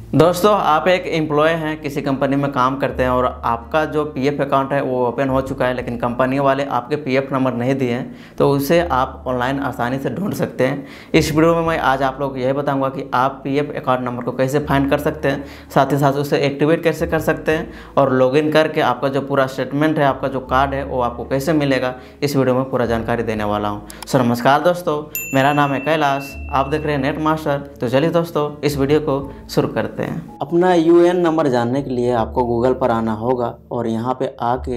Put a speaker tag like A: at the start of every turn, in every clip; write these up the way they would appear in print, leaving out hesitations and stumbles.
A: दोस्तों, आप एक एम्प्लॉय हैं, किसी कंपनी में काम करते हैं और आपका जो पीएफ अकाउंट है वो ओपन हो चुका है, लेकिन कंपनी वाले आपके पीएफ नंबर नहीं दिए हैं, तो उसे आप ऑनलाइन आसानी से ढूंढ सकते हैं। इस वीडियो में मैं आज आप लोग को यही बताऊंगा कि आप पीएफ अकाउंट नंबर को कैसे फाइंड कर सकते हैं, साथ ही साथ उसे एक्टिवेट कैसे कर सकते हैं और लॉगिन करके आपका जो पूरा स्टेटमेंट है, आपका जो कार्ड है वो आपको कैसे मिलेगा, इस वीडियो में पूरा जानकारी देने वाला हूँ। सर नमस्कार दोस्तों, मेरा नाम है कैलाश, आप देख रहे हैं नेट मास्टर। तो चलिए दोस्तों, इस वीडियो को शुरू करते हैं। अपना यूएएन नंबर जानने के लिए आपको गूगल पर आना होगा और यहाँ पे आके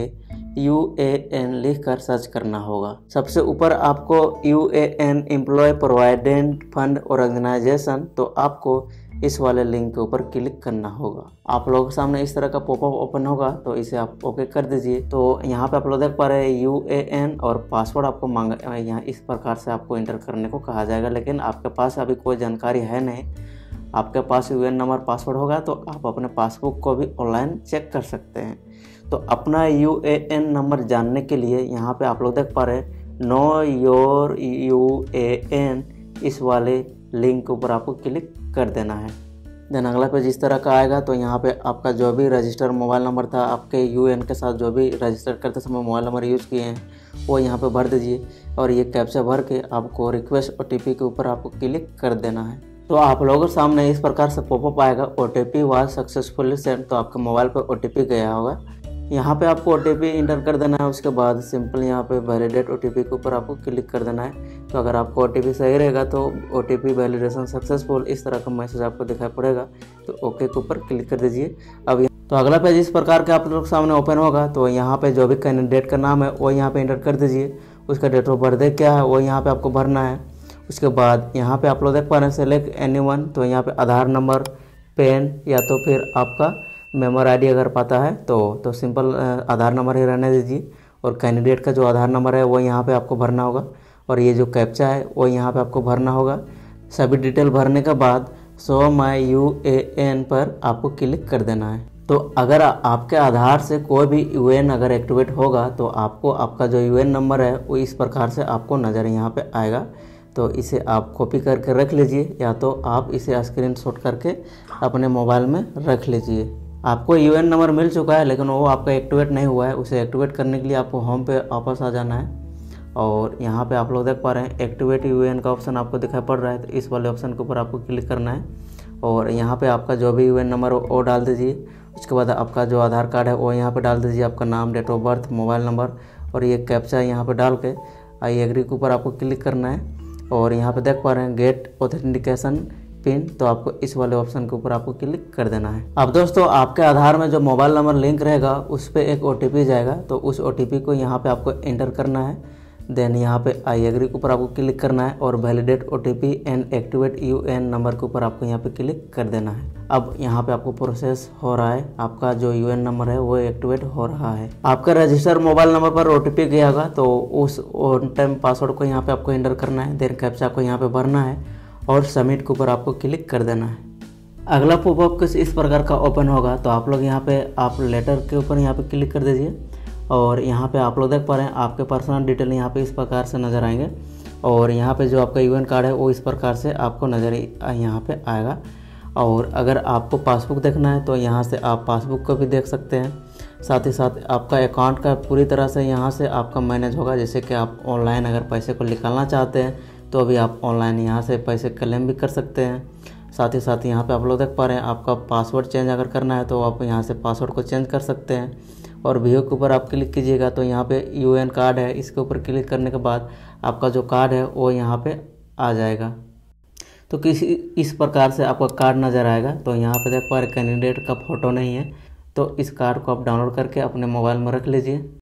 A: यूएएन लिखकर सर्च करना होगा। सबसे ऊपर आपको UAN employ provident fund organisation, तो आपको इस वाले लिंक के ऊपर क्लिक करना होगा। आप लोगों के सामने इस तरह का पॉपअप ओपन होगा, तो इसे आप ओके कर दीजिए। तो यहाँ पे आप लोग देख पा रहे हैं यूएएन और पासवर्ड आपको मांगा, यहाँ इस प्रकार से आपको इंटर करने को कहा जाएगा, लेकिन आपके पास अभी कोई जानकारी है नहीं। आपके पास यूएएन नंबर पासवर्ड होगा तो आप अपने पासबुक को भी ऑनलाइन चेक कर सकते हैं। तो अपना यूएएन नंबर जानने के लिए यहाँ पे आप लोग देख पा रहे हैं नो योर यूएएन, इस वाले लिंक के ऊपर आपको क्लिक कर देना है। देन अगला पेज इस तरह का आएगा। तो यहाँ पे आपका जो भी रजिस्टर मोबाइल नंबर था, आपके यूएएन के साथ जो भी रजिस्टर करते समय मोबाइल नंबर यूज़ किए हैं वो यहाँ पे भर दीजिए और ये कैप्चा भर के आपको रिक्वेस्ट ओटीपी के ऊपर आपको क्लिक कर देना है। तो आप लोगों के सामने इस प्रकार से पॉपअप आएगा, ओटीपी वाज सक्सेसफुली सेंड। तो आपके मोबाइल पर ओटीपी गया होगा, यहाँ पे आपको ओटीपी इंटर कर देना है। उसके बाद सिंपल यहाँ पे वैलिडेट ओटीपी के ऊपर आपको क्लिक कर देना है। तो अगर आपको ओटीपी सही रहेगा तो ओटीपी वैलिडेशन सक्सेसफुल, इस तरह का मैसेज आपको दिखाई पड़ेगा। तो ओके के ऊपर क्लिक कर दीजिए। अब तो अगला पेज इस प्रकार के आप लोग सामने ओपन होगा। तो यहाँ पे जो भी कैंडिडेट का नाम है वो यहाँ पे इंटर कर दीजिए। उसका डेट ऑफ बर्थडे क्या है वो यहाँ पे आपको भरना है। उसके बाद यहाँ पे आप लोग देख पा रहे हैं सेलेक्ट एनीवन, तो यहाँ पे आधार नंबर, पेन या तो फिर आपका मेंबर आईडी अगर पता है तो सिंपल आधार नंबर ही रहने दीजिए। और कैंडिडेट का जो आधार नंबर है वो यहाँ पे आपको भरना होगा और ये जो कैप्चा है वो यहाँ पे आपको भरना होगा। सभी डिटेल भरने के बाद शो माय यूएएन पर आपको क्लिक कर देना है। तो अगर आपके आधार से कोई भी यूएएन अगर एक्टिवेट होगा तो आपको आपका जो यूएएन नंबर है वो इस प्रकार से आपको नज़र यहाँ पे आएगा। तो इसे आप कॉपी करके रख लीजिए या तो आप इसे स्क्रीनशॉट करके अपने मोबाइल में रख लीजिए। आपको यूएएन नंबर मिल चुका है लेकिन वो आपका एक्टिवेट नहीं हुआ है। उसे एक्टिवेट करने के लिए आपको होम पे वापस आ जाना है और यहाँ पे आप लोग देख पा रहे हैं एक्टिवेट यूएएन का ऑप्शन आपको दिखाई पड़ रहा है। तो इस वाले ऑप्शन के ऊपर आपको क्लिक करना है और यहाँ पे आपका जो भी यूएएन नंबर वो डाल दीजिए। उसके बाद आपका जो आधार कार्ड है वो यहाँ पे डाल दीजिए, आपका नाम, date of birth, mobile number और ये कैप्चा यहाँ पे डाल के आई एग्री के ऊपर आपको क्लिक करना है। और यहाँ पे देख पा रहे हैं गेट ऑथेंटिकेशन पिन, तो आपको इस वाले ऑप्शन के ऊपर आपको क्लिक कर देना है। अब दोस्तों, आपके आधार में जो मोबाइल नंबर लिंक रहेगा उस पर एक ओटीपी जाएगा, तो उस ओटीपी को यहाँ पे आपको एंटर करना है। देन यहाँ पे आई एग्री के ऊपर आपको क्लिक करना है और validate OTP and activate UAN number के ऊपर आपको यहाँ पे क्लिक कर देना है। अब यहाँ पे आपको प्रोसेस हो रहा है, आपका जो यूएएन नंबर है वो एक्टिवेट हो रहा है। आपका रजिस्टर मोबाइल नंबर पर ओटीपी गया होगा तो उस ऑन टाइम पासवर्ड को यहाँ पे आपको एंटर करना है। देन कैप्चा को यहाँ पे भरना है और सबमिट के ऊपर आपको क्लिक कर देना है। अगला पॉपअप कुछ इस प्रकार का ओपन होगा। तो आप लोग यहाँ पे आप लेटर के ऊपर यहाँ पे क्लिक कर दीजिए और यहाँ पे आप लोग देख पा रहे हैं आपके पर्सनल डिटेल यहाँ पे इस प्रकार से नज़र आएंगे और यहाँ पे जो आपका यूएएन कार्ड है वो इस प्रकार से आपको नज़र यहाँ पे आएगा। और अगर आपको पासबुक देखना है तो यहाँ से आप पासबुक को भी देख सकते हैं। साथ ही साथ आपका अकाउंट का पूरी तरह से यहाँ से आपका मैनेज होगा। जैसे कि आप ऑनलाइन अगर पैसे को निकालना चाहते हैं तो अभी आप ऑनलाइन यहाँ से पैसे क्लेम भी कर सकते हैं। साथ ही साथ यहाँ पे आप लोग देख पा रहे हैं आपका पासवर्ड चेंज अगर करना है तो आप यहाँ से पासवर्ड को चेंज कर सकते हैं। और व्यू के ऊपर आप क्लिक कीजिएगा तो यहाँ पे यूएएन कार्ड है, इसके ऊपर क्लिक करने के बाद आपका जो कार्ड है वो यहाँ पे आ जाएगा। तो इस प्रकार से आपका कार्ड नज़र आएगा। तो यहाँ पे देख पा रहे कैंडिडेट का फ़ोटो नहीं है, तो इस कार्ड को आप डाउनलोड करके अपने मोबाइल में रख लीजिए।